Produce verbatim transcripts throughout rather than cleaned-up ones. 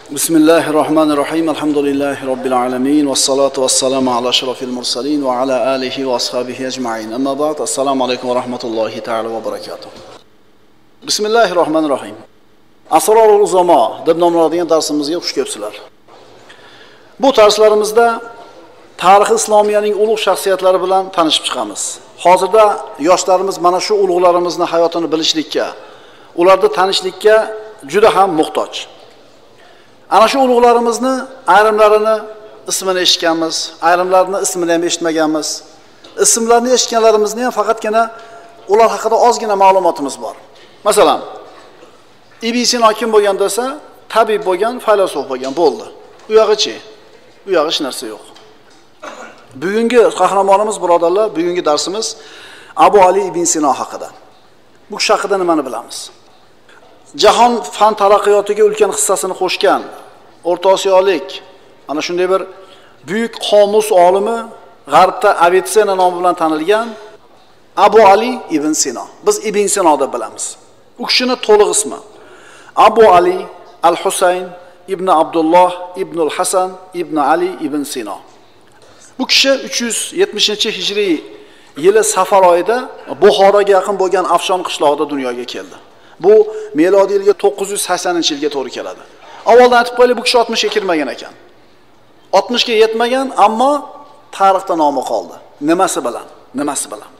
Bismillahirrahmanirrahim. Alhamdulillahi Rabbil alamin. Vassalatu vassalamu ala ashrafil mursalin va ala alihi va ashabihi ajma'in. Amma ba'd. Assalomu alaykum va rahmatullohi ta'ala va barakatuh. Bismillahirrahmanirrahim. Asrorul uzamo deb nomlanadigan darsimizga xush kelibsizlar. Bu darslarimizda tarix islomiyaning ulug' shaxsiyatlari bilan tanishib chiqamiz. Hozirda yoshlarimiz mana shu ulug'larimizni hayotini bilishlikka, ularni tanishlikka juda ham muhtoj. Ana shu ulug'larimizni ayrimlarini ismini eshitganmiz, ayrimlarini ismini ham eshitmaganmiz. Ismlarini eshitganlarimizni ham faqatgina ular haqida ozgina ma'lumotimiz bor. Masalan, Ibn Sino kim bo'lgan desa, tabib bo'lgan, faylasuf bo'lgan bo'ldi. U yog'ichi, u yog'i hech narsa yo'q. Bugungi qahramonimiz birodarlar, bugungi darsimiz Abu Ali ibn Sino haqida. Bu kishi haqida nimani bilamiz? Jahon fan taraqqiyotiga ulkan hissasini qo'shgan O'rta Osiyolik ana shunday bir buyuk qomus olimi, G'arbda Avicenna nomi bilan tanilgan Abu Ali ibn Sino. Biz Ibn Sino deb bilamiz. U kishini to'liq ismi Abu Ali al-Husayn ibn Abdullah ibn al-Hasan ibn Ali ibn Sino. Bu kishi uch yuz yetmishinchi hijriy yili Safar oyida Buxoroga yaqin bo'lgan Afshon qishlog'ida dunyoga keldi. Bu milodiy yilga to'qqiz yuz saksoninchi yilga to'g'ri keladi. Avvaldan aytib qo'yaylik, bu kishi oltmishga kirmagan ekan. oltmishga yetmagan, ammo tarixda nomi qoldi. Nimasi bilan? Nimasi bilan?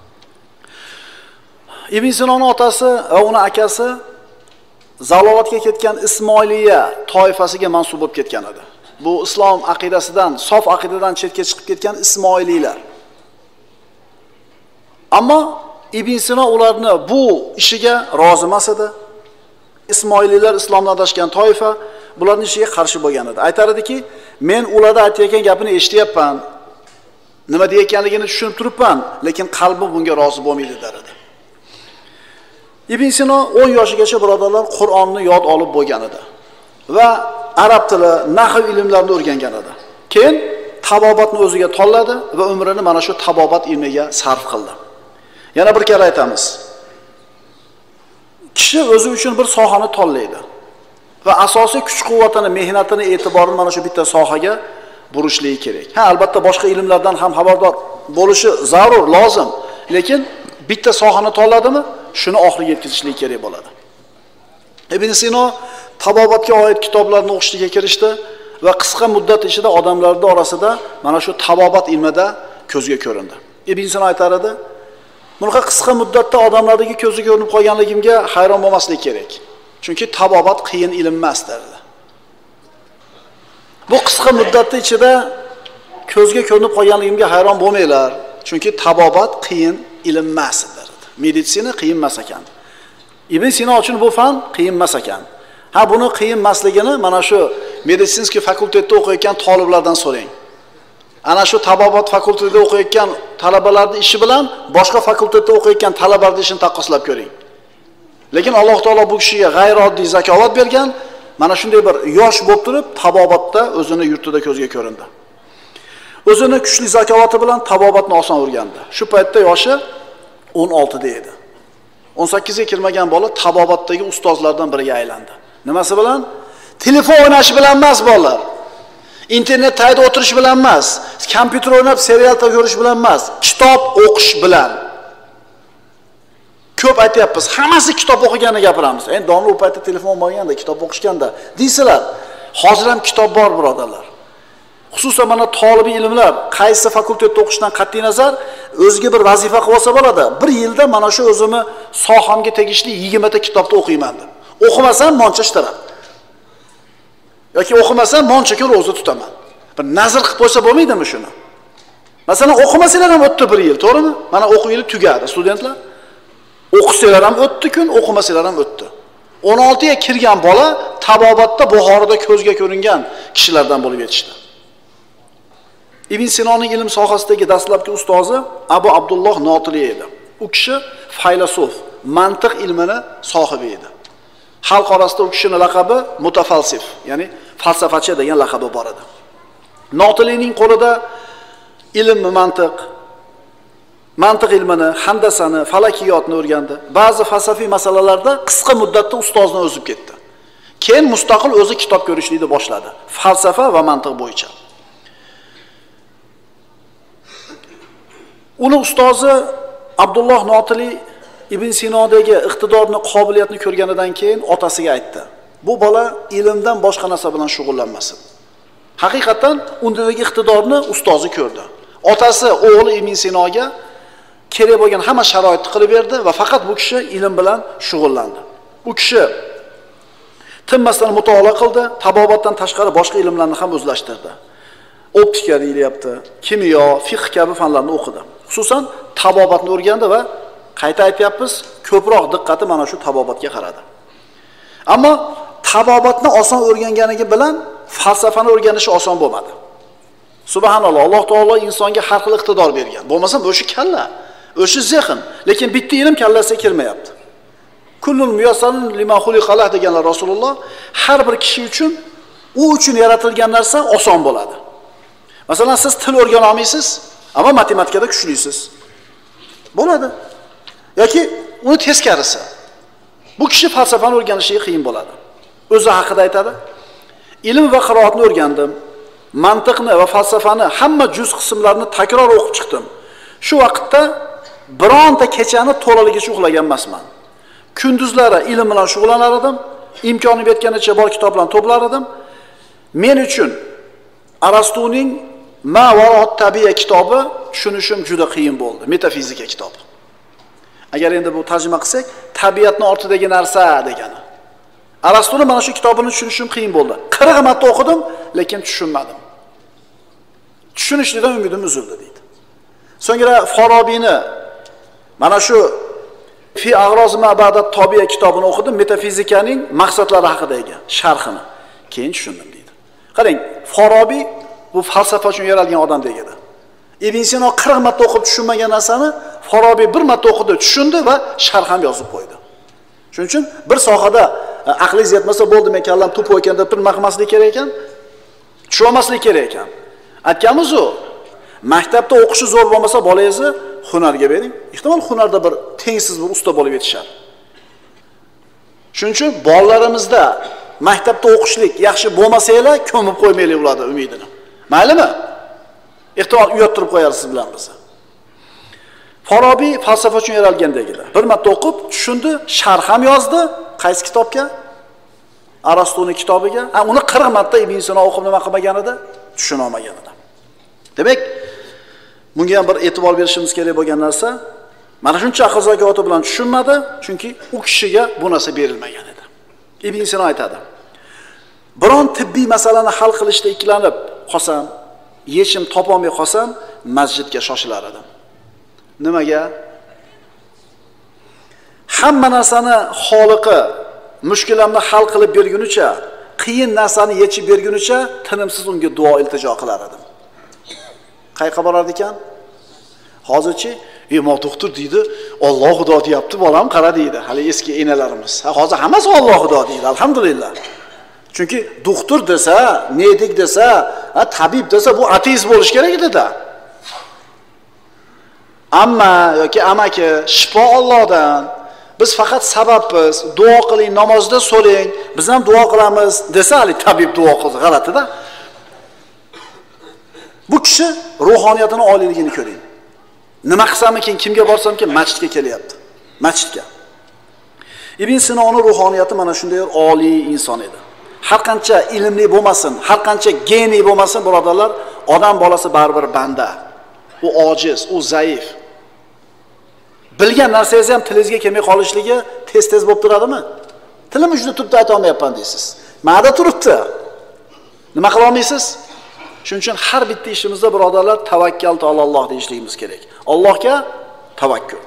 Ibn Sinoning otasi va uning akasi zalolatga ketgan Ismoiliya toifasiga mansub bo'lib ketgan edi. Bu islom aqidasidan, sof aqidadan chetga chiqib ketgan Ismoiliylar. Ammo Ibn Sino ularni bu ishiga rozi emas edi. Ismoiliylar islomdan adashgan toifa bularning ishiga qarshi bo'lgan edi. Aytar ediki, men ularda aytayotgan gapini eshityapman, nima deyotganligini tushunib turibman, lekin qalbim bunga rozi bo'lmaydi der edi. Ibn Sino o'n yoshigacha birodarlar Qur'onni yod olib bo'lgan edi va arab tili, nahv ilmlarini o'rgangan edi. Keyin tabobatni o'ziga tanladi va umrini mana shu tabobat ilmiga sarf qildi. Yana bir kere aytamiz. Kishi o'zi uchun bir sohani tanlaydi va asosiy kuch-quvvatini, mehnatini, e'tiborini mana shu bitta sohaga burishligi kerak. Ha, albatta boshqa ilmlardan ham xabardor bo'lishi zarur, lozim, lekin bitta sohani tanladimi, shuni oxiriga yetkazishlik kerak bo'ladi. Ibn Sino tabobatga oid kitoblarni o'qishga kirishdi va qisqa muddat ichida odamlarning orasida mana shu tabobat ilmida ko'zga ko'rindi. Ibn Sino aytar edi, bunaqa qisqa muddatda odamlardagi ko'ziga ko'rinib qolganligimga hayron bo'lmaslik kerak. Chunki tabobat qiyin ilm emas derdi. Bu qisqa muddatda ichida ko'zga ko'rinib qolganligimga hayron bo'lmanglar, chunki tabobat qiyin ilm emas derdi. Meditsina qiyin emas ekan. Ibn Sino uchun bu fan qiyin emas ekan. Ha, buni qiyin emasligini mana shu meditsinskiy fakultetda o'qiyotgan talablardan so'rang. Ana shu tabobat fakultetida o'qiyotgan talabalarning ishi bilan boshqa fakultetda o'qiyotgan talabalarning ishini taqqoslab ko'ring. Lekin Alloh taolo bu kishiga g'ayrioddiy zakovat bergan, mana shunday bir yosh bo'lib turib tabobatda o'zini yurtida ko'zga ko'rindi. O'zini kuchli zakovati bilan tabobatni oson o'rgandi. Shu paytda yoshi o'n oltida edi. o'n sakkizga kirmagan bola tabobatdagi ustozlardan biriga aylandi. Nimasi bilan? Telefon o'ynash bilan emas bolalar. Internet tayda o'tirish bilan emas, kompyuter o'ynab serial ko'rish bilan emas, kitob o'qish bilan. Ko'p aytyapmiz, hammasi kitob o'qiganini gapiramiz. Endi domla u paytda telefon bo'lganda, kitob o'qishganda deysizlar. Hozir ham kitob bor birodarlar. Xususan mana tolibiy ilmlar qaysi fakultetda o'qishdan qat'iy nazar o'ziga bir vazifa qilib olsa bo'ladi. Bir yilda mana shu o'zimni sohamga tegishli yigirma ta kitobni o'qiyman deb. O'qimasam moncha ishtaram. yoki o'qimasam moncha kun ro'za tutaman. Bir nazr qilib qo'ysa bo'lmaydimi shuni? Masalan, o'qimasanglar ham o'tdi bir yil, to'g'rimi? Mana o'quv yili tugadi studentlar. O'qisanglar ham o'tdi kun, o'qimasanglar ham o'tdi. o'n oltiga kirgan bola tabobatda Buxoroda ko'zga ko'ringan kishilardan bo'lib yetishdi. Ibn Sinoning ilm sohasidagi dastlabki ustozi Abu Abdulloh Notili edi. U kishi faylasuf, mantiq ilmini sohibi edi. Xalq orasida u kishining laqabi mutafalsif, ya'ni falsafachi degan laqabi bor edi. Notilining qo'lida ilm mantiq, mantiq ilmini, handasani, falakiyotni o'rgandi. Ba'zi falsafiy masalalarda qisqa muddatda ustozni o'zib ketdi. Keyin mustaqil o'zi kitob ko'rishlikni boshladi. Falsafa va mantiq bo'yicha. Uni ustozi Abdulloh Notili Ibn Sinodagi iqtidorni, qobiliyatni ko'rganidan keyin otasiga aytdi: "Bu bola ilmdan boshqa narsa bilan shug'ullanmasin." Haqiqatan undagi iqtidorni ustozi ko'rdi. Otasi o'g'li Ibn Sinoga kerak bo'lgan hamma sharoitni qilib berdi va faqat bu kishi ilm bilan shug'ullandi. U kishi tinmasdan mutolaa qildi, tabobatdan tashqari boshqa ilmlarni ham o'zlashtirdi. Optika deyilyapti, kimyo, fiqh kabi fanlarni o'qidi. Xususan tabobatni o'rgandi va qayta aytyapmiz, ko'proq diqqati mana shu tabobatga qaradi. Ammo tabobatni oson o'rganganligi bilan falsafani o'rganishi oson bo'lmadi. Subhanalloh, Alloh taolo insonga har xil iqtidor bergan. Bo'lmasa o'sha kalla, o'sha zehn, lekin bitta ilm kallasiga kirmayapti. Kullul muyassarun lima xuliqalah deganlar Rasululloh, har bir kishi uchun u uchun yaratilgan narsa oson bo'ladi. Masalan, siz til o'rgana olmaysiz, ammo matematikada kuchlisiz. Bo'ladi. Yoki uni teskarisi. Bu kishi falsafani o'rganishiga qiyin bo'ladi. O'zi haqida aytadi: "Ilm va qiroatni o'rgandim. Mantiqni va falsafani hamma juz qismlarini takror o'qib chiqdim. Shu vaqtda bironta kechani to'laligicha uxlagan emasman. Kunduzlari ilm bilan shug'ullanar edim, imkonim yetganicha bor kitoblarni to'plar edim. Men uchun Arastuning Ma varot tabiya kitobi tushunishim juda qiyin bo'ldi, metafizika kitobi. Agar endi bu tarjima qilsak, tabiatning ortidagi narsa degani. Arastuni mana shu kitobini tushunishim qiyin bo'ldi. qirq marta o'qidim, lekin tushunmadim. Tushunishdan umidim uzildi deydi. So'ngra Farobiyni mana shu Fi ag'roz ma ba'da tabiya kitobini o'qidim, metafizikaning maqsadlari haqidagi sharhini. Keyin tushundim deydi. Qarang, Forobiy bu falsafa uchun yaralgan odam degadi. Ibn Sino qirq marta o'qib tushunmagan narsani Forobiy bir marta o'qidi, tushundi va sharh ham yozib qo'ydi. Shuning uchun bir sohada aqlingiz yetmasa bo'ldi, men kallam to'p ekan deb bir maqmaslik kerak ekan, tushunmaslik kerak ekan. Aytganmiz u, maktabda o'qishi zo'r bo'lmasa bolangizni hunarga bering. Ehtimol hunarda bir tengsiz bir usta bo'lib yetishar. Shuning uchun bolalarimizda maktabda o'qishlik yaxshi bo'lmasa-la, ko'mib qo'ymaylik ularni umidini. Maylimi? Ehtimol uyattirib qo'yarsiz bilan bizni. Forobiy falsafa uchun yaralgandagilar. Bir marta o'qib, tushundi, sharh ham yozdi. Qaysi kitobga? Arastuning kitobiga. Ha, uni qirq marta Ibn Sino o'qib nima qilmagan edi? Tushuna olmagan edi. Demak, bunga ham bir e'tibor berishimiz kerak bo'lgan narsa, mana shuncha aql zakoti bilan tushunmadi, chunki u kishiga bu narsa berilmagan edi. Ibn Sino aytadi: "Biron tibbiy masalani hal qilishda ikkilanib qolsam, yechim topa olmay qolsam, masjidga shoshilar edim." Nimaga? Hamma narsani xoliqi mushkulamni hal qilib bergunicha, qiyin narsani yechib bergunicha tinimsiz unga duo iltijo qilar edim. Qayerga borar ekan? Hozirchi, "Ey, doktor" deydi, "Alloh xudo deyapti, bolam qara" deydi. Hali eski enalarimiz. Ha, hozir hammasi Alloh xudo deydi, alhamdulillah. Chunki doktor desa, medik desa, ha, tabib desa bu ateist bo'lish kerak edi-da. Amma yoki amaki, shifo Allohdan. Biz faqat sababmiz. Duo qiling, namozda so'ring, biz ham duo qilamiz desa, hali tabib duo qildi, g'alati-da. Bu kishi ruhoniyatining oliyligini ko'ring. Nima qilsamikin, kimga borsamkin masjidga kelyapti. Masjidga. Ibn Sinoning ruhoniyati mana shunday oliy inson edi. Har qancha ilmli bo'lmasin, har qancha geniy bo'lmasin, birodarlar, odam bolasi baribir banda. U ojiz, u zaif. Bilgan narsangiz ham tilingizga kelmay qolishligi tez-tez bo'lib turadimi? Tilim uchun turibdi, ayta olmayapman deysiz. Ma'da turibdi. Nima qila olmaysiz? Shuning uchun har bitta ishimizda birodarlar tavakkaltu alalloh deyishligimiz kerak. Allohga tavakkul.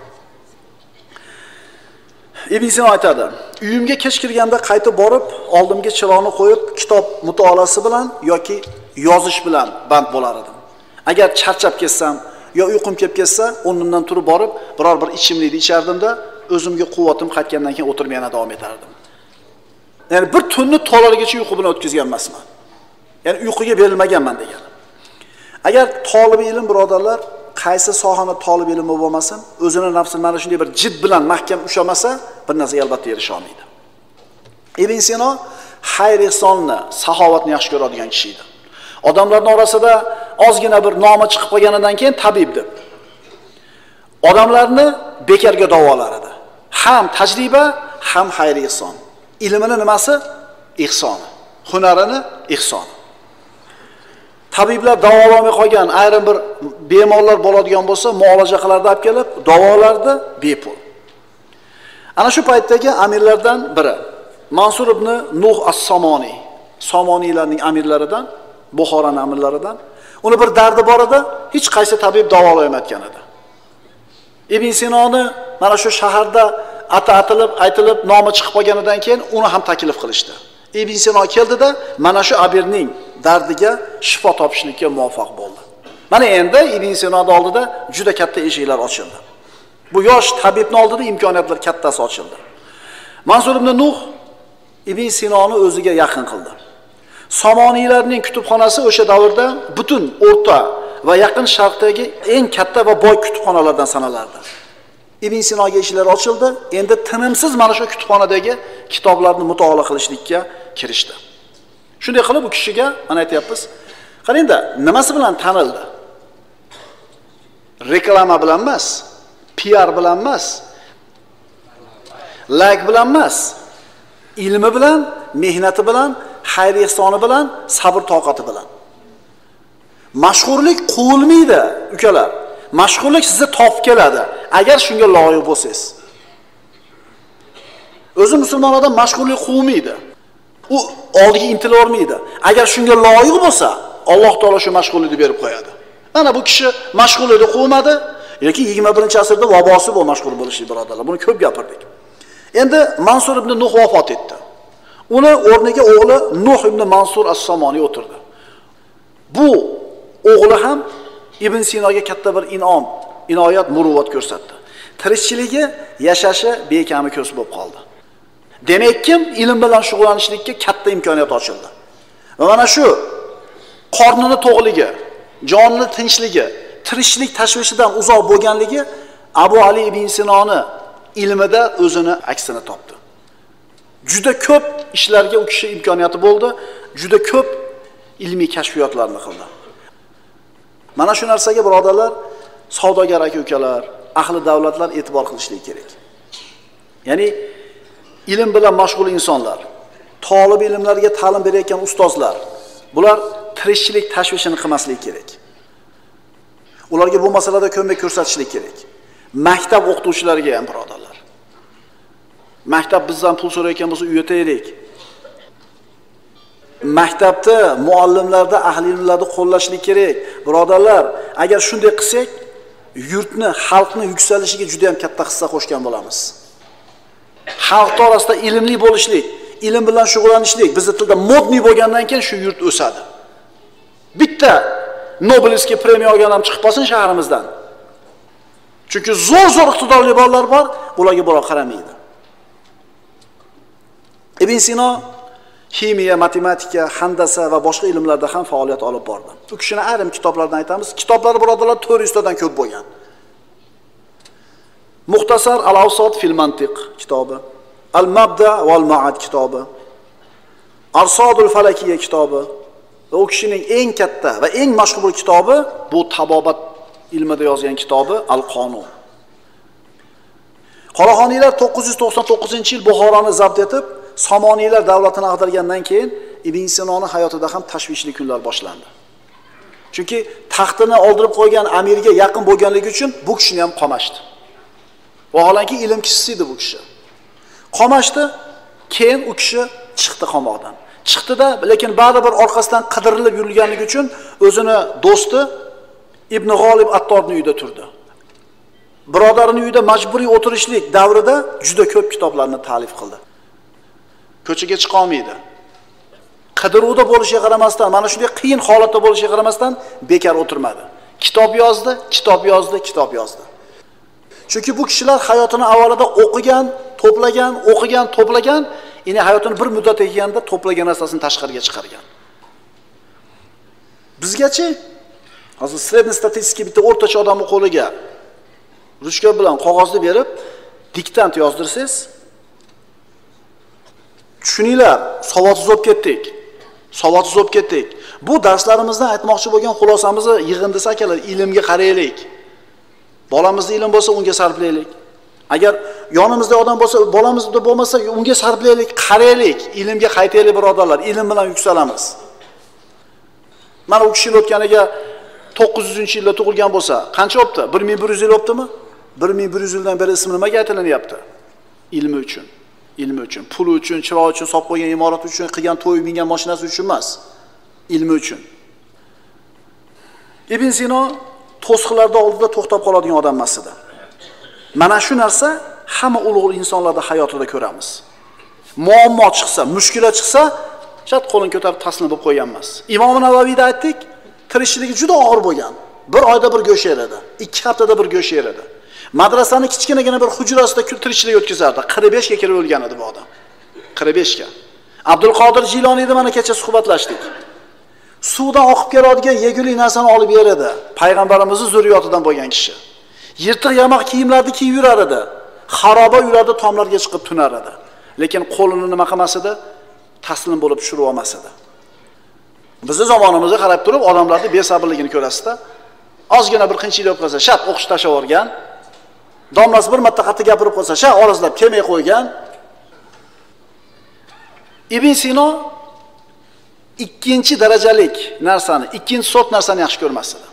Ibn Sino aytadi: "Uyimga kech kirganda qaytib borib, oldimga chiroqni qo'yib, kitob mutolaasi bilan yoki yozish bilan band bo'lar edim. Agar charchab ketsam yo uyqum kelib ketsa, o'rnimdan turib borib, biror bir ichimlikni ichardim-da, o'zimga quvvatim qaytgandan keyin o'tirib yana davom etardim." Ya'ni bir tunni to'laligicha uyqu bilan o'tkazgan emasman. Ya'ni uyquga berilmaganman degan. Agar talab ilm birodarlar, qaysi sohani talab ilmi bo'lmasin, o'zini nafsini mana shunday bir jid bilan mahkam ushamasa, bir narsaga albatta erisha olmaydi. Ibn Sino xayr ehsonni, saxovatni yaxshi ko'radigan kishi edi. Odamlarning orasida ozgina bir nomi chiqib qolganidan keyin tabib deb odamlarni bekarga davolar edi. Ham tajriba, ham xayr ehson. Ilmini nimasi? Ehsoni. Hunarini ehsoni. Tabiblar davolamay qolgan ayrim bir bemorlar bo'ladigan bo'lsa, muolaja qilardi, olib kelib davolardi bepul. Ana shu paytdagi amirlardan biri Mansur ibn Nuh as-Somoniy, Somoniylarning amirlaridan, Buxoroning amirlaridan. Uni bir dardi bor edi, hech qaysi tabib davolayotgan edi. Ibn Sinoni mana shu shaharda ati atilib, aytilib, nomi chiqib qolganidan keyin uni ham taklif qilishdi. Ibn Sino keldida mana shu amirning dardiga shifo topishlikka muvaffaq bo'ldi. Mana endi Ibn Sinoning oldida juda katta eshiklar ochildi. Bu yosh tabibning oldida imkoniyatlar kattasi ochildi. Mansur ibn Nuh Ibn Sinoni o'ziga yaqin qildi. Somoniylarning kutubxonasi o'sha davrda butun o'rta va yaqin sharqdagi eng katta va boy kutubxonalardan sanalardi. Ibn Sinoga eshiklar ochildi. Endi tinimsiz mana shu kutubxonadagi kitoblarni mutolaa qilishlikka kirishdi. Shunday qilib bu kishiga mana aytayapmiz. Qarangda, nimasi bilan tanildi? Reklama bilan emas, P R bilan emas, like bilan emas, ilmi bilan, mehnati bilan, xayr ehsoni bilan, sabr toqati bilan. Mashhurlik quvilmaydi, ukalar. Mashhurlik sizni topib keladi, agar shunga loyiq bo'lsangiz. O'zi musulmon odam mashhurlik quvmaydi. U oldiga intila olmaydi. Agar shunga loyiq bo'lsa, Alloh taolo shu mashhurlikni berib qo'yadi. Mana bu kishi mashhurlikni quvmadi, yoki yigirma birinchi asrda vabosi bu mashhur bo'lishlik, birodarlar. Buni ko'p gapirdik. Endi Mansur ibn Nuh vafot etdi. Uni o'rniga o'g'li Nuh ibn Mansur as-Somoniy o'tirdi. Bu o'g'li ham Ibn Sinoga katta bir inom, inoyat, muruvvat ko'rsatdi. Tirikchiligi, yashashi bekami ko'z bo'lib qoldi. Demak, kim ilm bilan shug'ullanishlikka katta imkoniyat ochildi. Va mana shu qornini to'g'ligi, jonini tinchligi, tirikchilik tashvishidan uzoq bo'lganligi Abu Ali ibn Sinoni ilmida o'zini aksini topdi. Juda ko'p ishlarga u kishi imkoniyati bo'ldi, juda ko'p ilmiy kashfiyotlarni qildi. Mana shu narsaga birodarlar, savdogar aka-ukalar, ahli davlatlar e'tibor qilishligi kerak. Ya'ni ilm bilan mashg'ul insonlar, talab ilmlarga ta'lim berayotgan ustozlar, bular tirikchilik tashvishini qilmasligi kerak. Ularga bu masalada ko'mak ko'rsatishlik kerak. Maktab o'qituvchilariga ham birodarlar. Maktab bizdan pul so'rayotgan bo'lsa, uyataylik. Maktabda, muallimlarda ahli ilmlarni qo'llashlik kerak. Birodarlar, agar shunday qilsak, yurtni, xalqni yuksalishiga juda ham katta hissa qo'shgan bo'lamiz. Xalq orasida ilmli bo'lishlik, ilm bilan shug'ullanishlik, bizning tilda modniy bo'lgandan keyin shu yurt o'sadi. Bitta Nobelskiy premiya olgan ham chiqib qolsin shahrimizdan. Chunki zo'r-zo'r iqtidorli bolalar bor, ularga biroq qaramaydi. Ibn Sino ximiya, matematika, handasa va boshqa ilmlarda ham faoliyat olib bordi. Bu kishini ayrim kitoblardan aytamiz. Kitoblari birodarlar to'rt yuz tadan ko'p bo'lgan. Muxtasar al-Awsat fil Mantiq kitobi, Al-Mabda va Al-Ma'ad kitobi, Arsadul Falakiyya kitobi va u kishining eng katta va eng mashhur kitobi bu tabobat ilmida yozgan kitobi Al-Qonun. Qoraqoniylar to'qqiz yuz to'qson to'qqizinchi yil Buxoroni zabt etib, Somoniylar davlatini ag'dargandan keyin Ibn Sinoni hayotida ham tashvishli kunlar boshlandi. Chunki taxtini oldirib qo'ygan amirga yaqin bo'lganligi uchun bu kishini ham qamashdi. Vaholanki ilm kishisi edi bu kishi. Qamashdi, keyin u kishi chiqdi qamoqdan. Chiqdi-da, lekin baribir orqasidan qidirilib yurilganligi uchun o'zini do'sti Ibn G'olib Attorning uyida turdi. Birodarining uyida majburiy o'tirishlik davrida juda ko'p kitoblarni ta'lif qildi. Ko'chaga chiqa olmaydi. Qidiruvda bo'lishiga qaramasdan, mana shunday qiyin holatda bo'lishiga qaramasdan bekor o'tirmadi. Kitob yozdi, kitob yozdi, kitob yozdi. Chunki bu kishilar hayotini avvalida o'qigan, to'plagan, o'qigan, to'plagan, ya'ni hayotini bir muddat eganda to'plagan narsasini tashqariga chiqargan. Bizgachi hozir sredniy statistika bitta o'rtacha odamning qo'liga ruchka bilan qog'ozni berib, diktant yozdirsangiz, Tushuninglar, savodsiz bo'lib ketdik. Savodsiz bo'lib ketdik. Bu darslarimizdan aytmoqchi bo'lgan xulosamizni yig'indisi akalar, ilmga qaraylik. Bolamizda ilm bo'lsa, unga sarflaylik. Agar yonimizda odam bo'lsa, bolamizda bo'lmasa, unga sarflaylik, qaraylik, ilmga qaytaylik birodarlar. Ilm bilan yuksalamiz. Mana u kishi o'tganiga to'qqiz yuzinchi yilda tug'ilgan bo'lsa, qancha o'pti? bir ming bir yuz yil o'pdimi? bir ming bir yuz yildan beri ismi nimaga aytilinyapti? Ilmi uchun. Ilmi uchun, puli uchun, chiroq uchun, solib qo'ygan imorat uchun, qilgan to'y, mingan mashinasi uchun emas. Ilmi uchun. Ibn Sino to'siqlarda oldida to'xtab qoladigan odam emas edi. Mana shu narsa hamma ulug' insonlarda hayotida ko'ramiz. Muammo chiqsa, mushkula chiqsa, chat qo'lini ko'tarib taslim bo'lib qo'ygan emas. Imom Navaviyda aytdik, tirikchiligi juda og'ir bo'lgan. Bir oyda bir go'sht yeradi, ikki haftada bir go'sht yeradi. Madrasani kichkinagina bir hujrasida tirikchilik o'tkazardi. qirq besh ga kelib o'lgan edi bu odam. qirq besh ga. Abdul Qodir Jiloniyda mana kecha suhbatlashdik. Suvdan oqib keladigan yegulik narsani olib beradi. Payg'ambarimizning zurriyotidan bo'lgan kishi. Yirtiq yamoq kiyimlarni kiyib yurar edi. Xaroba uylarda tomlarga chiqib tunar edi. Lekin qo'lini nima qilmas edi? Taslim bo'lib tushirib olmas edi. Bizning zamonimizga qarab turib, odamlarning besabrligini ko'rasizda. Ozgina bir qiyinchilik bo'lib qolsa, shart o'qish tashlab yuborgan. Domlasi bir marta qattiq gapirib qolsa, sha orozlab kelmay qo'ygan. Ibn Sino ikkinchi darajalik narsani, ikkinchi sort narsani yaxshi ko'rmas edi.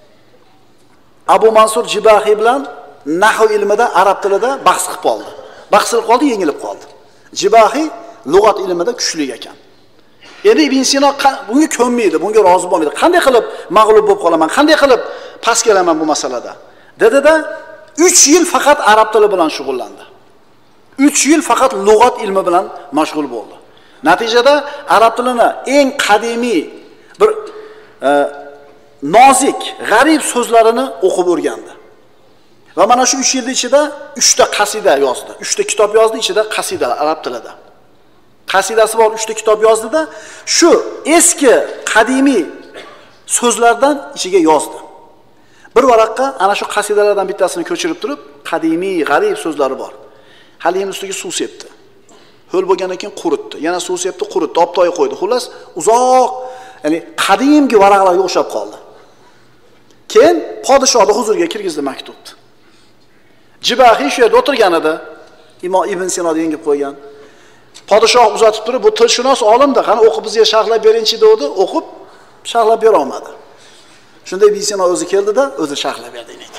Abu Mansur Jibahiy bilan nahv ilmida, arab tilida bahs qilib qoldi. Bahs qilib qoldi, yengilib qoldi. Jibahiy lug'at ilmida kuchli ekan. Endi Ibn Sino bunga ko'nmaydi, bunga rozi bo'lmaydi. Qanday qilib mag'lub bo'lib qolaman? Qanday qilib past kelaman bu masalada? Dedi-da, uch yil faqat arab tili bilan shug'ullandi. uch yil faqat lug'at ilmi bilan mashg'ul bo'ldi. Natijada arab tilini eng qadimiy bir e, nozik, g'arib so'zlarini o'qib o'rgandi. Va mana shu uch yil ichida uchta qasida yozdi. uchta kitob yozdi, ichida qasidalar arab tilida. Qasidasi bor uchta kitob yozdida, shu eski qadimiy so'zlardan ichiga yozdi. Bir varaqqa ana shu qasidalardan bittasini ko'chirib turib, qadimiy, g'arib so'zlari bor. Haligi ustiga suv sepdi. Ho'l bo'lgandan keyin quritdi. Yana suv sepdi, quritdi, optoy qo'ydi. Xullas, uzoq, ya'ni qadimgi varaqlarga o'xshab qoldi. Keyin podshohning huzuriga kirgizdi maktubni. Jibahiy shu yerda o'tirgan edi. Imom Ibn Sino yengib qo'ygan. Podshoh uzatib turib, bu tilshunos olimda, qani o'qib bizga sharhlab bering-chi dedi, o'qib sharhlab bera olmadi. Shunda Ibn Sino o'zi keldi-da, o'zi sharhlab berdi ekan.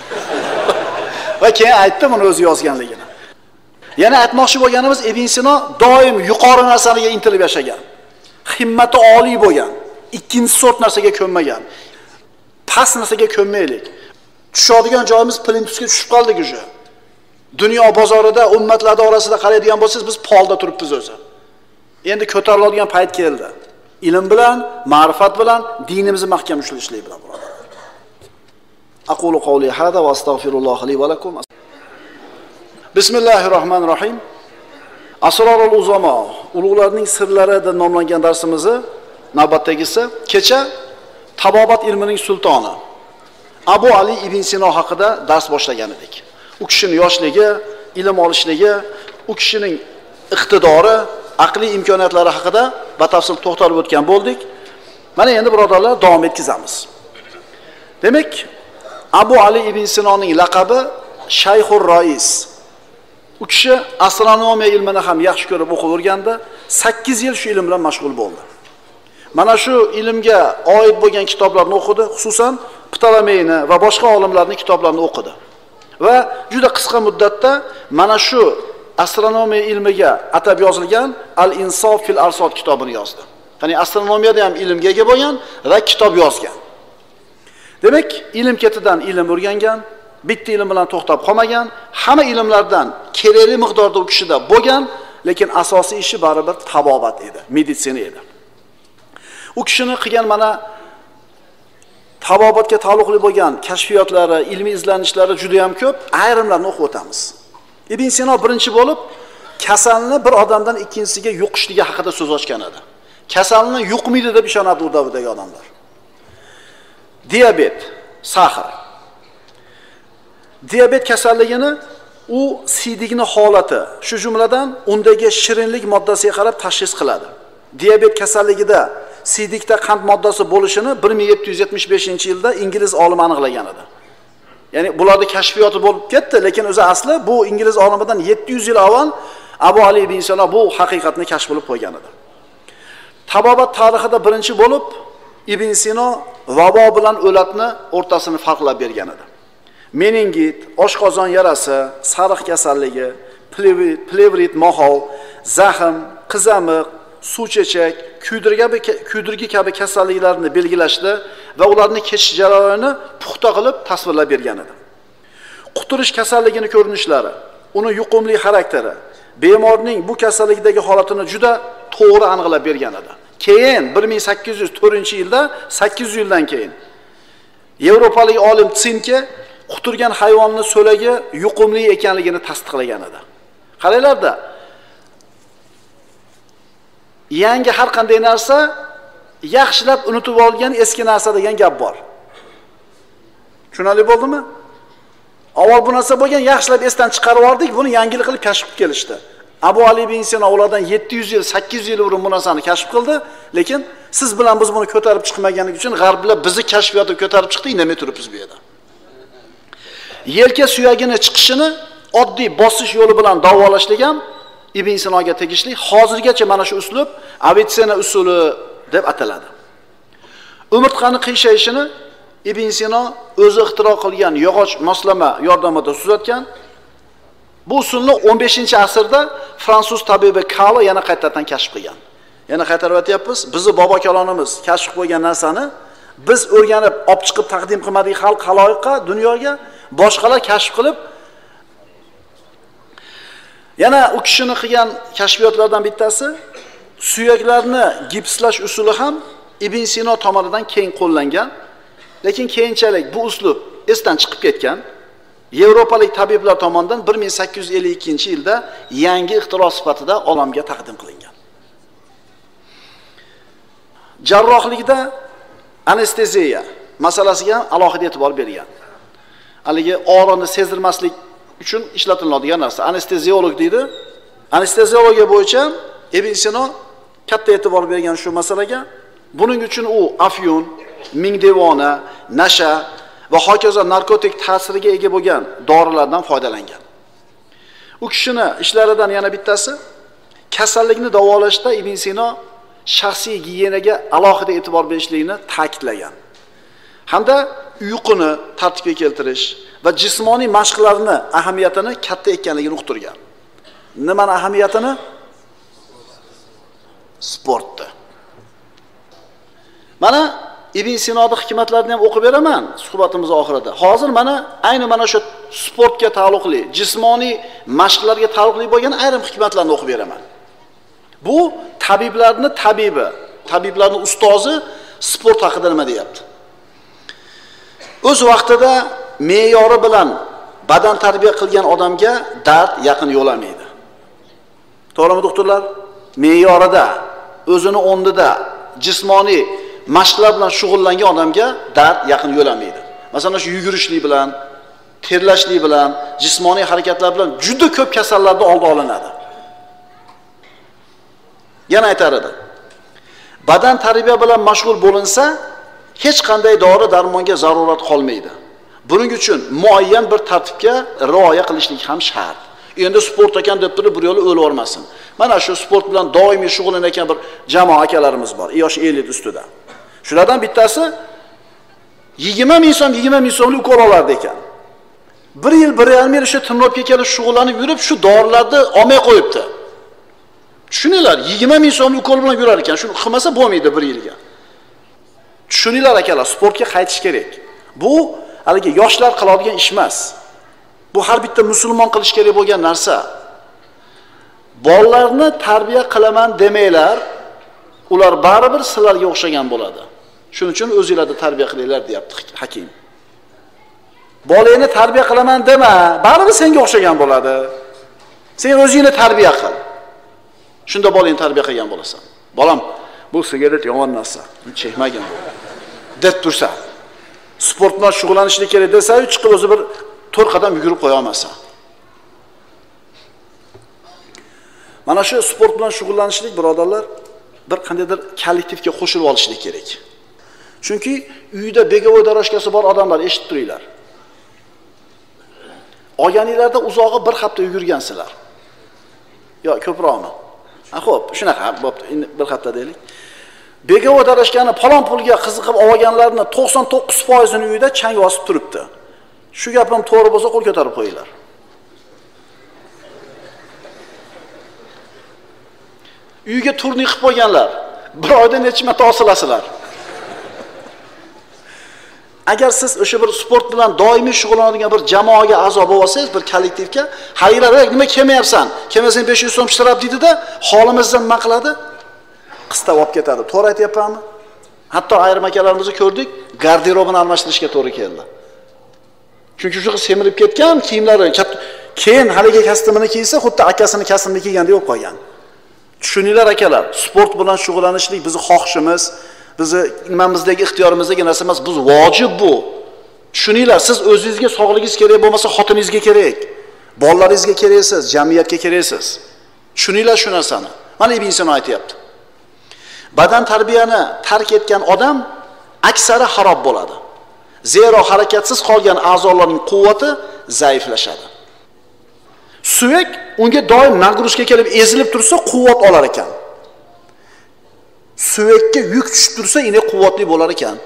Va keyin aytdi buni o'zi yozganligini. Yana aytmoqchi bo'lganimiz, Ibn Sino doim yuqori narsaga intilib yashagan. Himmati oliy bo'lgan. Ikkinchi sort narsaga ko'nmagan. Past narsaga ko'nmaylik. Tushadigan joyimiz plintusga tushib qoldik o'sha. Dunyo bozorida, ummatlar orasida qaraydigan bo'lsangiz, biz polda turibmiz o'zi. Endi ko'tariladigan payt keldi. Ilm bilan, ma'rifat bilan, dinimizni mahkam ushlashlik bilan birodarlar. Aqulu qawli hada va astagfirulloh li va lakum. Bismillahirrohmanirrohim. Asrorul uzamo, ulug'larning sirlari deb nomlangan darsimizni navbatdagisi kecha tabobat ilmining sultoni Abu Ali ibn Sino haqida dars boshlagan edik. U kishining yoshligi, ilm olishligi, u kishining iqtidori, aqliy imkoniyatlari haqida batafsil to'xtalib o'tgan bo'ldik. Mana endi birodarlar davom etkazamiz. Demak, Abu Ali ibn Sinoning laqabi Shayxur Rois. U kishi astronomiya ilmini ham yaxshi ko'rib o'qib o'rgandi. sakkiz yil shu ilm bilan mashg'ul bo'ldi. Mana shu ilmga oid bo'lgan kitoblarni o'qidi, xususan Ptolemeyni va boshqa olimlarning kitoblarini o'qidi. Va juda qisqa muddatda mana shu astronomiya ilmiga atab yozilgan Al-Insof fil Arsod kitobini yozdi. Ya'ni astronomiyada ham ilmga ega bo'lgan va kitob yozgan. Demak, ilm ketidan ilm o'rgangan, bitta ilm bilan to'xtab qolmagan, hamma ilmlardan kerakli miqdorda u kishida bo'lgan, lekin asosiy ishi baribir tabobat edi, meditsina edi. U kishining qilgan mana tabobatga taalluqli bo'lgan kashfiyotlari, ilmiy izlanishlari juda ham ko'p. Ayrimlarni o'qib o'tamiz. Ibn Sino birinchi bo'lib kasalni bir odamdan ikkinchisiga yuqishligi haqida so'z ochgan edi. Kasalni yuqmaydi deb ishonadi u davrdagi odamlar. Diabet, sahr. Diabet kasalligini u siydigini holati, shu jumladan undagi shirinlik moddasiga qarab tashxis qiladi. Diabet kasalligida siydikda qand moddasi bo'lishini bir ming yetti yuz yetmish beshinchi yilda ingliz olimi aniqlagan edi. Ya'ni bularning kashfiyoti bo'lib ketdi, lekin o'zi asli bu ingliz olimidan yetti yuz yil avval Abu Ali ibn Sino bu haqiqatni kashf qilib qo'ygan edi. Tabobat tarixida birinchi bo'lib Ibn Sino vabo bilan o'latni o'rtasini farqlab bergan edi. Meningit, oshqozon yarasi, sariq kasalligi, plevrit mohol, zaxm, qizamiq, suvchechak, kuydirgi kuydirgi kabi kasalliklarni belgilashdi va ularni kechish jarayonini puxta qilib tasvirlab bergan edi. Quturish kasalligining ko'rinishlari, uni yuqumli xarakteri, bemorning bu kasallikdagi holatini juda to'g'ri aniqlab bergan edi. Keyin bir ming sakkiz yuz to'rtinchi yilda, sakkiz yuz yildan keyin Yevropalik olim Tsimke quturgan hayvonning so'lagi yuqumli ekanligini tasdiqlagan edi. Qaranglarda, yangi har qanday narsa yaxshilab unutib olgan eski narsa degan gap bor. Tushunarli bo'ldimi? Avval bu narsa bo'lgan, yaxshilab esdan chiqarib oldik, buni yangilik qilib kashf qilib kelishdi. Abu Ali ibn Sino ulardan yetti yuz yil, sakkiz yuz yil burun bu narsani kashf qildi, lekin siz bilan biz buni ko'tarib chiqmaganlik uchun g'arblar bizni kashfiyotni ko'tarib chiqdi, indamay turibmiz bu yerda. Yelka suyagini chiqishini oddiy bosish yo'li bilan davolashlik ham Ibn Sinoga tegishli. Hozirgacha mana shu uslub Avitsena usuli deb ataladi. Umurtqani qiyshayishini Ibn Sino o'zi ixtiro qilgan yog'och moslama yordamida tuzatgan. Bu usulni o'n beshinchi asrda fransuz tabibi Kalo yana qaytadan kashf qilgan. Yana qaytarib aytyapmiz, bizni bobo-kalonimiz kashf qilgan narsani biz o'rganib, olib chiqib taqdim qilmadik xalq haloyiqqa, dunyoga boshqalar kashf qilib. Yana u kishining qilgan kashfiyotlardan bittasi suyaklarni gipslash usuli ham Ibn Sino tomonidan keng qo'llangan, lekin keyinchalik bu uslub esdan chiqib ketgan. Yevropalik tabiblar tomonidan bir ming sakkiz yuz ellik ikkinchi yilda yangi ixtiro sifatida olamga taqdim qilingan. Jarrohlikda anesteziya masalasiga alohida e'tibor bergan. Haligi og'riqni sezdirmaslik uchun ishlatiladigan narsa anesteziolog deydi. Anesteziologiya bo'yicha Ibn Sino katta e'tibor bergan shu masalaga. Buning uchun u afyun, mingdevona, nasha va hokazo narkotik ta'siriga ega bo'lgan dorilardan foydalangan. U kishini ishlaridan yana bittasi kasallikni davolashda Ibn Sino shaxsiy gigiyenaga alohida e'tibor berishligini ta'kidlagan. Hamda uyquni tartibga keltirish va jismoniy mashqlarni ahamiyatini katta ekanligini uqtirgan. Nimani ahamiyatini? Sportni. Mana Ibn Sinoning hikmatlarini ham o'qib beraman suhbatimiz oxirida. Hozir mana ayni mana shu sportga taalluqli, jismoniy mashqlarga taalluqli bo'lgan ayrim hikmatlarni o'qib beraman. Bu tabiblarning tabibi, tabiblarning ustozi sport haqida nima deyapti? O'z vaqtida me'yori bilan badan tarbiya qilgan odamga dard yaqin yo'lamaydi. To'g'rimi doktorlar? Me'yorida, o'zini o'rnida jismoniy mashqlar bilan shug'ullangan odamga dard yaqin yo'lamaydi. Masalan, shu yugurishlik bilan, terlashlik bilan, jismoniy harakatlar bilan juda ko'p kasallarning oldi olinadi. Yana aytar edi. Badan tarbiya bilan mashg'ul bo'linsa, hech qanday dori darmonga zarurat qolmaydi. Buning uchun muayyan bir tartibga rioya qilishlik ham shart. Endi sport ekan deb turib bir yo'li o'lib olmasin. Mana shu sport bilan doimiy shug'ullanayotgan bir jamoa akalarimiz bor, yosh ellik ustida. Shulardan bittasi yigirma ming so'm, yigirma ming so'mlik ukol olardi ekan. bir yil, bir yarim yil shu Timropga kelib shug'ullanib yurib, shu dorilarni olmay qo'yibdi. Tushuninglar, yigirma ming so'mlik ukol bilan yurar ekan. Shuni qilmasa bo'lmaydi bir yilga. Tushuninglar akalar, sportga qaytish kerak. Bu haligi yoshlar qiladigan ish emas. Bu har bitta musulmon qilish kerak bo'lgan narsa. Bolalarni tarbiya qilaman demanglar, ular baribir sizlarga o'xshagan bo'ladi. Shuning uchun o'zingizlarni tarbiya qilinglar, deyapti hakim. Bolangni tarbiya qilaman dema, baribir senga o'xshagan bo'ladi. Sen o'zingni tarbiya qil. Shunda bolangni tarbiya qilgan bo'lasan. Bolam, bu sigaret yomon narsa, chekmagin deb tursa, sport bilan shug'ullanishlik kerak desa, chiqib o'zi bir to'rt qadam yugurib qo'ya olmasa. Mana shu sport bilan shug'ullanishlik, birodarlar, bir qandaydir kollektivga qo'shilib olishlik kerak. Chunki uyda begovoy darashkasi bor odamlar eshitib turinglar. Olganinglarda uzog'i bir hafta yugurgansizlar. Yo, ko'proqmi? Ha, xo'p, shunaqa, bo'pti, endi bir hafta deylik. Begovoy darashkani falon pulga qiziqib olganlarni to'qson to'qqiz foiz ni uyda chang bosib turibdi. Shu gapim to'g'ri bo'lsa qo'l ko'tarib qo'yinglar. Uyga turni qilib qo'yganlar, bir oyda necha marta osilasizlar. Agar siz o'sha bir sport bilan doimiy shug'ullanadigan bir jamoaga a'zo bo'lsangiz, bir kollektivga, "Hayra, nima kelmayapsan? Kelmasang besh yuz so'm ishtirab" dedi-da, holimizdan nima qiladi? Qistab olib ketadi. To'g'ri aytyapmanmi? Hatto ayrim akalarimizni ko'rdik, garderobini almashtirishga to'g'ri keldi. Chunki shu semirib ketgan kiyimlari, keyin haligi kostyumini kiysa, xuddi akasini kostyumini kiygandek bo'lib qolgan. Tushuninglar akalar, sport bilan shug'ullanishlik bizning xohishimiz, bizni nimamizdagi ixtiyorimizdagi narsa emas, biz vojib bu. Tushuninglar, siz o'zingizga sog'ligingiz kerak bo'lmasa, xotiningizga kerak, bolalaringizga keraksiz, jamiyatga keraksiz. Tushuninglar shu narsani. Mana Ibn Sino aytayapti. Badan tarbiyani tark etgan odam aksari xarob bo'ladi. Zero harakatsiz qolgan a'zolarning quvvati zaiflashadi. Suyak unga doim nagruzga kelib ezilib tursa quvvat olar ekan. Suyakka yuk tushib tursa, ine quvvatli bo'lar ekan.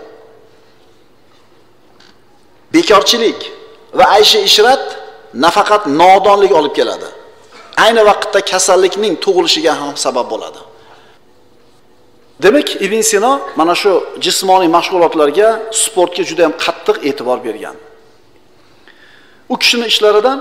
Bekorchilik va ayshi ishrat nafaqat nodonlik olib keladi. Ayni vaqtda kasallikning tug'ilishiga ham sabab bo'ladi. Demak, Ibn Sino mana shu jismoniy mashg'ulotlarga, sportga juda ham qattiq e'tibor bergan. U kishining ishlaridan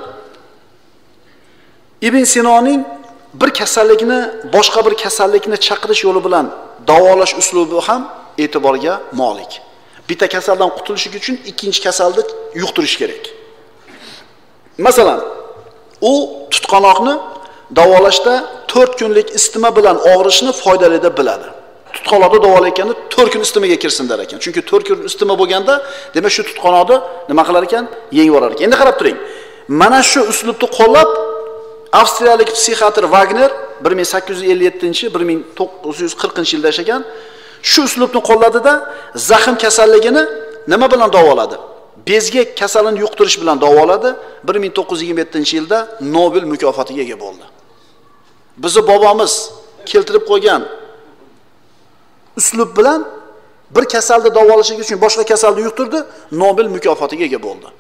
Ibn Sinoning bir kasallikni boshqa bir kasallikni chaqirish yo'li bilan davolash uslubi ham e'tiborga molik. Bitta kasaldan qutulish uchun ikkinchi kasalni yuqtirish kerak. Masalan, u tutqanoqni davolashda to'rt kunlik isitma bilan og'rishni foydali deb biladi. Tutqanoqni davolayotganda to'rt kun istimaga kirsin der ekan. Chunki to'rt kun isitma bo'lganda, demak shu tutqanoqni nima qilar ekan? Yengib olar ekan. Endi qarab turing. Mana shu uslubni qo'llab avstriyalik psixiatr Wagner bir ming sakkiz yuz ellik yettinchi bir ming to'qqiz yuz qirqinchi yilda yashagan, shu uslubni qo'lladida zaxm kasalligini nima bilan davoladi? Bezgak kasalini yuqtirish bilan davoladi. bir ming to'qqiz yuz yigirma yettinchi yilda Nobel mukofotiga ega bo'ldi. Bizi bobomiz keltirib qo'ygan uslub bilan bir kasalni davolash uchun boshqa kasalni yuqtirdi, Nobel mukofotiga ega bo'ldi.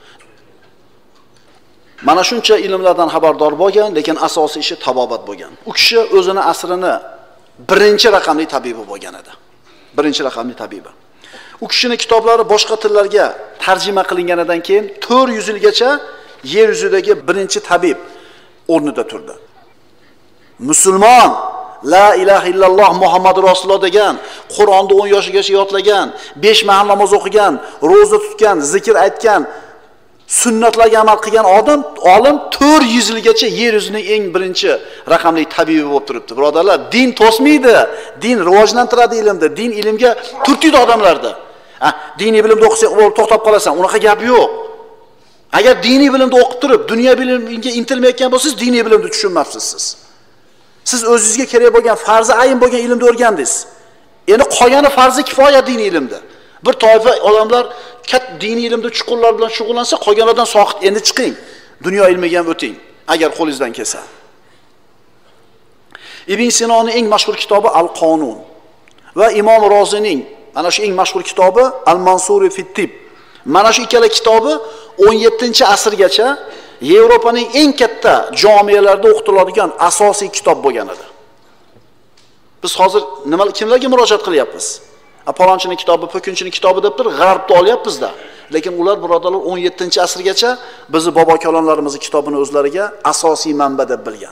Mana shuncha ilmlardan xabardor bo'lgan, lekin asosiy ishi tabobat bo'lgan. U kishi o'zini asrini birinchi raqamli tabibi bo'lgan edi. Birinchi raqamli tabibi. U kishining kitoblari boshqa tillarga tarjima qilinganidan keyin to'rt yuz yilgacha yer yuzidagi birinchi tabib o'rnida turdi. Musulmon, la ilaha illalloh Muhammad Rasululloh degan, Qur'onni o'n yoshigacha yodlagan, besh mahal namoz o'qigan, roza tutgan, zikr aytgan, sunnatlarga amal qilgan odam, olim to'rt yuz yilgacha yer yuzining eng birinchi raqamli tabibi bo'lib turibdi. Birodarlar, din to'smaydi, din rivojlantiradi ilmni, din ilmga turtiydi odamlarni. Ha, diniy bilimni o'qisang, to'xtab qolasan, unaqa gap yo'q. Agar diniy bilimni o'qib turib, dunyo bilimiga intilmayotgan bo'lsangiz, diniy bilimni tushunmabsiz siz. Siz o'zingizga kerak bo'lgan farzi ayin bo'lgan ilmni o'rgandingiz. Endi qolgani farzi kifoya diniy ilmda. Bir toifa odamlar katta diniy ilmda chuqurlar bilan shug'ullansa, qolganlardan soqit endi chiqing. Dunyo ilmiga ham o'ting, agar qo'lingizdan kelsa. Ibn Sinoning eng mashhur kitobi Al-Qonun va Imom Rozining ana shu eng mashhur kitobi Al-Mansuri fi Tib. Mana shu ikkala kitobi o'n yettinchi asrgacha Yevropaning eng katta jamiyalarida o'qitiladigan asosiy kitob bo'lgan edi. Biz hozir nima kimlarga murojaat qilyapmiz? Apolonchining kitobi, Po'kinchining kitobi deb turib g'arbda olyapmiz-da. Lekin ular birodarlar o'n yettinchi asrgacha bizni bobo-kalonlarimizning kitobini o'zlariga asosiy manba deb bilgan.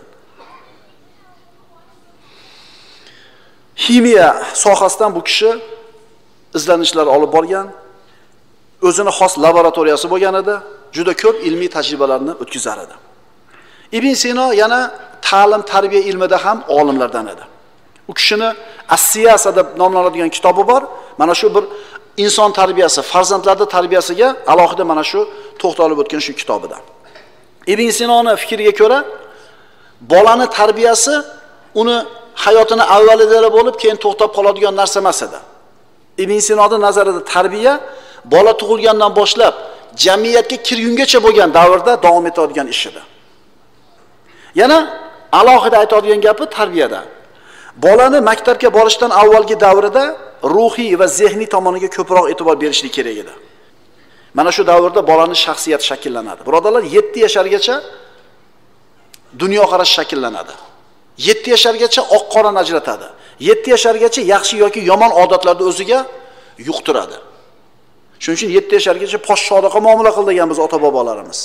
Ximiya sohasidan bu kishi izlanishlar olib borgan, o'zini xos laboratoriyasi bo'lgan edi, juda ko'p ilmiy tajribalarni o'tkazar edi. Ibn Sino yana ta'lim tarbiya ilmida ham olimlardan edi. U kishini As-Siyasa deb nomlanadigan kitobi bor. Mana shu bir inson tarbiyasi, farzandlarning tarbiyasiga alohida mana shu to'xtalib o'tgan shu kitobida. Ibn Sinoning fikriga ko'ra, bolani tarbiyasi uni hayotini avvalidagi bo'lib, keyin to'xtab qoladigan narsa emas edi. Ibn Sinoning nazarida tarbiya bola tug'ilgandan boshlab jamiyatga kirgungacha bo'lgan davrda davom etadigan ish edi. Yana alohida aytadigan gapi tarbiyada. Bolani maktabga borishdan avvalgi davrida ruhiy va zehniy tomoniga ko'proq e'tibor berishlik kerak edi. Mana shu davrda bolaning shaxsiyati shakllanadi. Birodarlar, yetti yashargacha dunyo qarashi shakllanadi. yetti yashargacha oq qorani ajratadi. yetti yashargacha yaxshi yoki yomon odatlarni o'ziga yuqtiradi. Shuning uchun yetti yashargacha poshshodaqa muomala qilgan biz ota-bobolarimiz.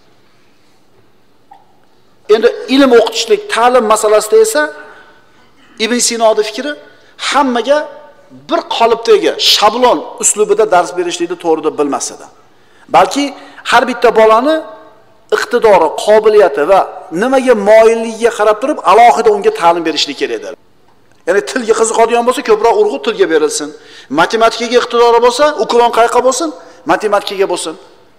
Endi ilm o'qitishlik, ta'lim masalasida esa Ibn Sinoning fikri hammaga bir qolipdagi shablon uslubida dars berishlikni to'g'ri deb bilmas edi. Balki har bitta bolani iqtidori, qobiliyati va nimaga moyilligiga qarab turib alohida unga ta'lim berishlik kerak edi. Ya'ni tilga qiziqadigan bo'lsa, ko'proq urg'u tilga berilsin. Matematikaga iqtidori bo'lsa, uklon qayqa bo'lsin, matematikaga bo'lsin.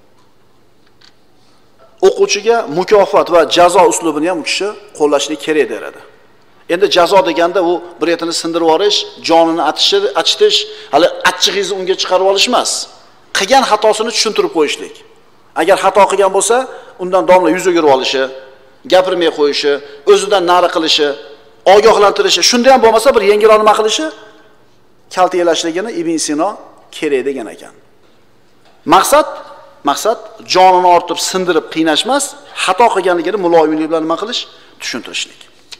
O'quvchiga mukofot va jazo uslubini ham u kishi qo'llashlik kerak deradi. Endi jazo deganda u bir yetini sindirib olish, jonini atishir, achitish, hali achchig'ingizni unga chiqarib olish emas. Qilgan xatosini tushuntirib qo'yishlik. Agar xato qilgan bo'lsa, undan domla yuz o'girib olishi, gapirmay qo'yishi, o'zidan nari qilishi, ogohlantirishi, shunda ham bo'lmasa bir yengilroq nima qilishi kaltaylashligini Ibn Sino kerak degan ekan. Maqsad maqsad jonini ortib, sindirib qiynash emas, xato qilganligini muloyimlik bilan nima qilish, tushuntirishlik.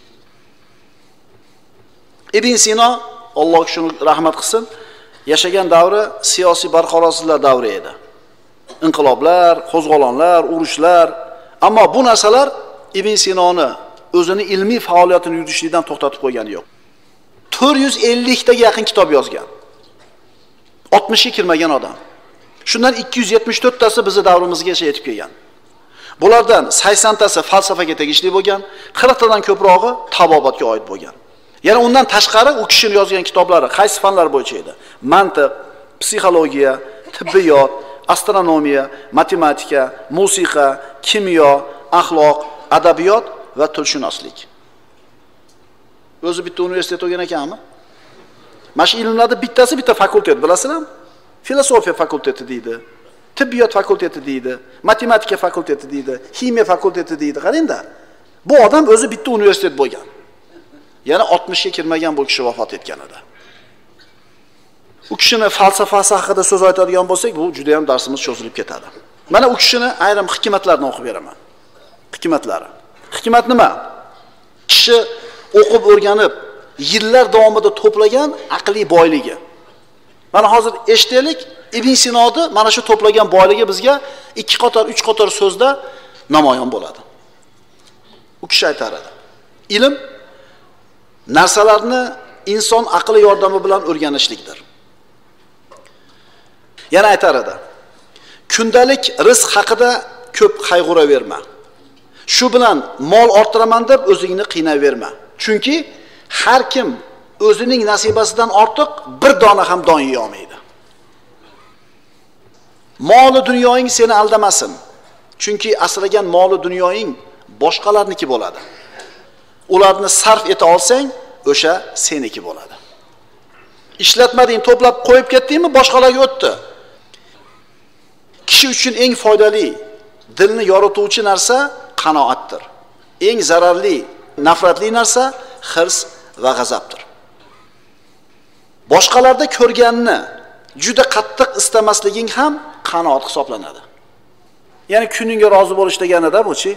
Ibn Sino, Alloh shuni rahmat qilsin, yashagan davri siyosiy barqarorliklar davri edi. Inqiloblar, qo'zg'olonlar, urushlar, ammo bu narsalar Ibn Sinoni o'zini ilmiy faoliyatini yuritishlikdan to'xtatib qo'ygani yo'q. to'rt yuz ellik taga yaqin kitob yozgan. oltmishga kirmagan odam. Shundan ikki yuz yetmish to'rt tasi bizning davrimizgacha yetib kelgan. Bulardan sakson tasi falsafaga tegishli bo'lgan, qirq tadan ko'prog'i tabobatga oid bo'lgan. Yana undan tashqari u kishining yozgan kitoblari qaysi fanlar bo'yicha edi? Mantiq, psixologiya, tibbiyot, astronomiya, matematika, musiqa, kimyo, axloq, adabiyot va tilshunoslik. O'zi bitta universitet o'qigan ekanmi? Mana shu ilmlarning bittasi bitta fakultet, bilasizlarmi? Filosofiya fakulteti deydi, tibbiyot fakulteti deydi, matematika fakulteti deydi, ximiya fakulteti deydi. Qarangda. Bu odam o'zi bitta universitet bo'lgan. Yana oltmishga kirmagan bu kishi vafot etgan edi. U kishini falsafasi haqida so'z aytadigan bo'lsak, bu juda ham darsimiz cho'zilib ketadi. Mana u kishini ayrim hikmatlarini o'qib beraman. Hikmatlari. Hikmat nima? Kishi o'qib o'rganib, yillar davomida to'plagan aqliy boyligi. Mana hozir eshitaylik, Ibn Sinoning mana shu to'plagan boyligi bizga ikki qator, uch qator so'zda namoyon bo'ladi. U kishi aytar edi. Ilm narsalarni inson aqli yordami bilan o'rganishlikdir. Yana aytar edi. Kundalik rizq haqida ko'p qayg'uraverma. Shu bilan mol orttiraman deb o'zingni qiynaverma. Chunki har kim o'zining nasibasidan ortiq bir dona ham don yeya olmaydi. Moli dunyoing seni aldamasin. Chunki asragan moli dunyoing boshqalarniki bo'ladi. Ularni sarf eta olsang, o'sha seniki bo'ladi. Ishlatmading, to'plab qo'yib ketdingmi, boshqalarga o'tdi. Kishi uchun eng foydali, dilni yorituvchi narsa qanoatdir. Eng zararli, nafratli narsa hirs va g'azabdir. Boshqalarda ko'rganni juda qattiq istamasliging ham qanoat hisoblanadi. Ya'ni kuningga rozi bo'lish deganida bu-chi?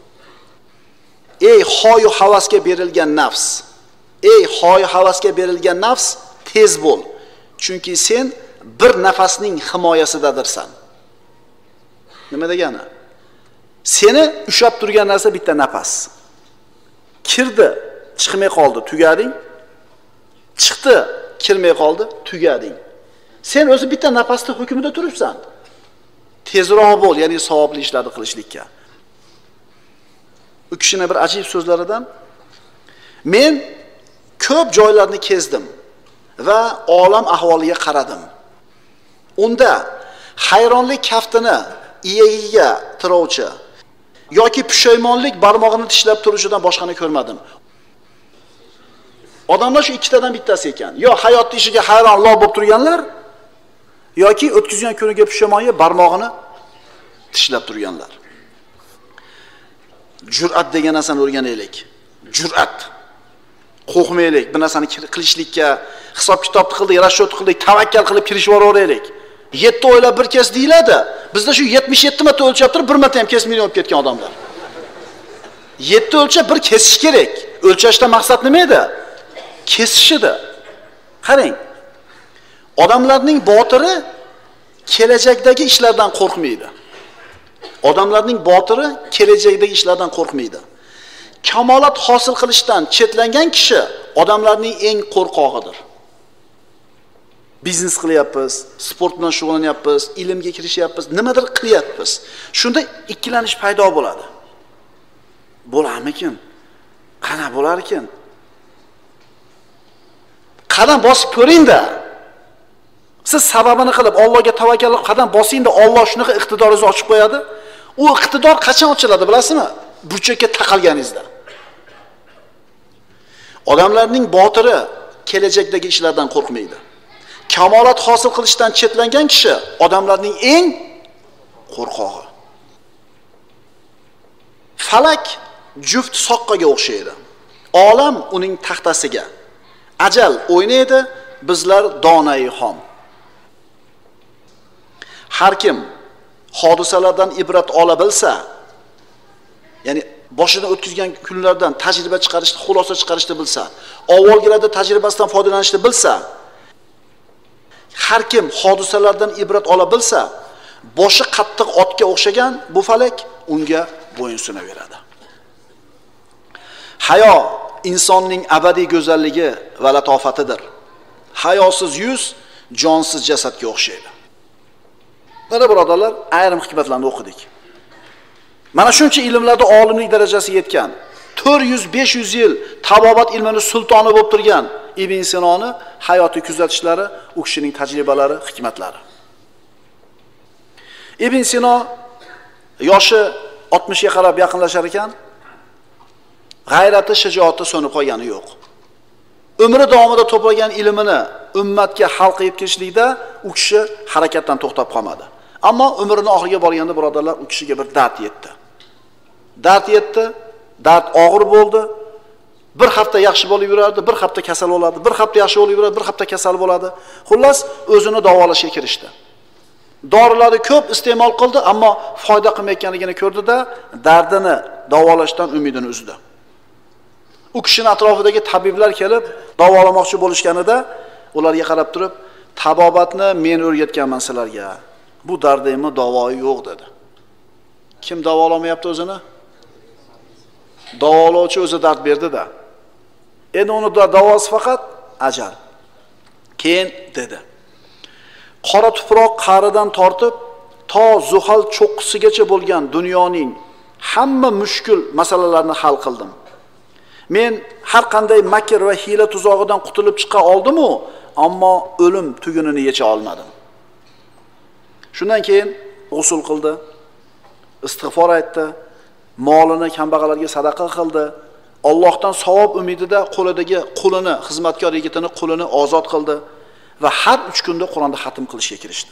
Ey hoyu havasga berilgan nafs. Ey hoyu havasga berilgan nafs, tez bo'l. Chunki sen bir nafasning himoyasidadirsan. Nima degani? Seni ushab turgan narsa bitta nafas. Kirdi, chiqmay qoldi, tugading. Chiqdi, kirmay qoldi, tugading. Sen o'zi bitta nafasning hukmida turibsan. Tezroq bo'l, ya'ni savobli ishlarni qilishlikka. U kishining bir ajib so'zlaridan: men ko'p joylarni kezdim va olam ahvoliga qaradim. Unda hayronlik kaftini iyagiga tirovchi yoki pushaymonlik barmog'ini tishlab turishidan boshqani ko'rmadim. Odamlar shu ikkitadan bittasi ekan. Yo hayot ishiga hayron lo bo'lib turganlar, yoki o'tkazgan kuniga pushamoyi barmog'ini tishlab turganlar. Jur'at degan narsani o'rganaylik. Jur'at. Qo'rqmaylik, bir narsani qilishlikka, hisob kitobni qildik, rashodni qildik, tavakkal qilib kirishib yuboraveraylik. yetti o'ylab bir kes deyiladi. Bizda shu yetmish yetti marta o'lchab turib, bir marta ham kesmay olib ketgan odamlar. yetti o'lchab bir kesish kerak. O'lchashda maqsad nima edi? Kesishida. Qarang. Odamlarning botiri kelajakdagi ishlardan qo'rqmaydi. Odamlarning botiri kelajakdagi ishlardan qo'rqmaydi. Kamolat hosil qilishdan chetlangan kishi odamlarning eng qo'rqog'idir. Biznes qilyapmiz, sport bilan shug'ullanyapmiz, ilmga kirishyapmiz, nimadir qilyapmiz. Shunda ikkilanish paydo bo'ladi. Bo'larmikin? Qana bo'lar ekan? Qadam bosib ko'ring-da. Siz sababini qilib Allohga tavakkal qilib qadam bosing-da, Alloh shunaqa iqtidoringizni ochib qo'yadi. U iqtidor qachon ochiladi, bilasizmi? Burchakka taqalganingizda. Odamlarning botiri kelajakdagi ishlardan qo'rqmaydi. Kamolat hosil qilishdan chetlangan kishi odamlarning eng qo'rqog'i. Falak juft soqqaga o'xshaydi. Olam uning taxtasiga. Ajal o'ynaydi, bizlar donai xom. Har kim hodisalardan ibrat ola bilsa, ya'ni boshidan o'tkazgan kunlardan tajriba chiqarishni, xulosa chiqarishni bilsa, avvalgilarda tajribasidan foydalanishni bilsa, har kim hodisalardan ibrat ola bilsa, boshi qattiq otga o'xshagan bu falak unga bo'yinsunaveradi. Hayo insonning abadiy go'zalligi va latofatidir. Hayosiz yuz jonsiz jasadga o'xshaydi. Mana birodarlar, ayrim hikmatlarni o'qidik. Mana shuncha ilmlarda olimlik darajasiga yetgan, to'rt yuz besh yuz yil tabobat ilmining sultoni bo'lib turgan Ibn Sinoni hayotiy kuzatishlari, u kishining tajribalari, hikmatlari. Ibn Sino yoshi oltmishga qarab yaqinlashar ekan, g'ayrati, shijoati so'nib qolgani yo'q. Umri davomida to'plagan ilmini ummatga xalq yetkazishlikda u kishi harakatdan to'xtab qolmadi. Ammo umrining oxiriga borganda birodarlar, u kishiga bir dard yetdi. Dard yetdi, dard og'ir bo'ldi. Bir hafta yaxshi bo'lib yurardi, bir hafta kasal bo'ladi, bir hafta yaxshi bo'lib yurardi, bir hafta kasal bo'ladi. Xullas, o'zini davolashga kirishdi. Dorilarni ko'p iste'mol qildi, ammo foyda qilmayotganligini ko'rdi-da, dardini davolashdan umidini uzdi. U kishining atrofidagi tabiblar kelib davolamoqchi bo'lishganida, ularga qarab turib, tabobatni men o'rgatganman sizlarga. Bu dardimni davoyi yo'q dedi. Kim davolamayapti o'zini? Davolovchi o'zi dard berdi-da. Endi uni davosi faqat ajal. Keyin dedi: qora tuproq qa'ridan tortib to Zuhal cho'qqisigacha bo'lgan dunyoning hamma mushkul masalalarni hal qildim. Men har qanday makr va hiyla tuzog'idan qutulib chiqa oldim-u, ammo o'lim tugunini yecha olmadim. Shundan keyin g'usul qildi, istig'for aytdi, molini kambag'allarga sadaqa qildi, Allohdan savob umidida qo'lidagi qulini, xizmatkor yigitini qulini ozod qildi va har uch kunda Qur'onni xatm qilishga kirishdi.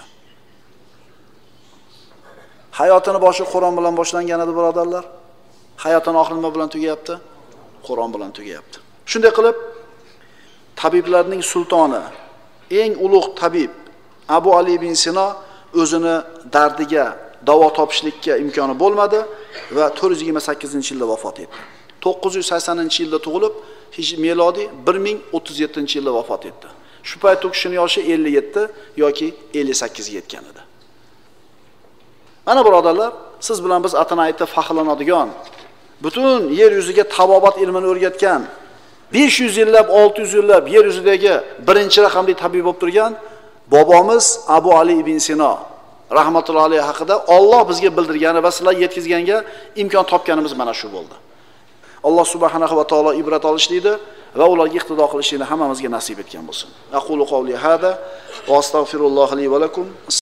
Hayotini boshi Qur'on bilan boshlangan edi birodarlar. Hayotini oxiri nima bilan tugayapti? Qur'on bilan tugayapti. Shunday qilib, tabiblarning sultoni, eng ulug' tabib Abu Ali ibn Sino o'zini dardiga davo topishlikka imkoni bo'lmadi va to'rt yuz yigirma sakkizinchi yilda vafot etdi. to'qqiz yuz saksoninchi yilda tug'ilib, milodiy bir ming o'ttiz yettinchi yilda vafot etdi. Shu payt u kishining yoshi ellik yetti yoki ellik sakkiz ga yetgan edi. Mana birodarlar, siz bilan biz atini aytib faxrlanadigan, butun yer yuziga tabobat ilmini o'rgatgan, besh yuz yillab, olti yuz yillab yer yuzidagi birinchi raqamli tabib bo'lib turgan bobomiz Abu Ali ibn Sino rahmatullohi alayhi haqida Alloh bizga bildirgani va sizlarga yetkazganga imkon topganimiz mana shu bo'ldi. Alloh subhanahu va taolo ibrat olishlikni va ularga iqtido qilishlikni hammamizga nasib etgan bo'lsin. Aqulu qawli hada va astagfirulloh li va lakum.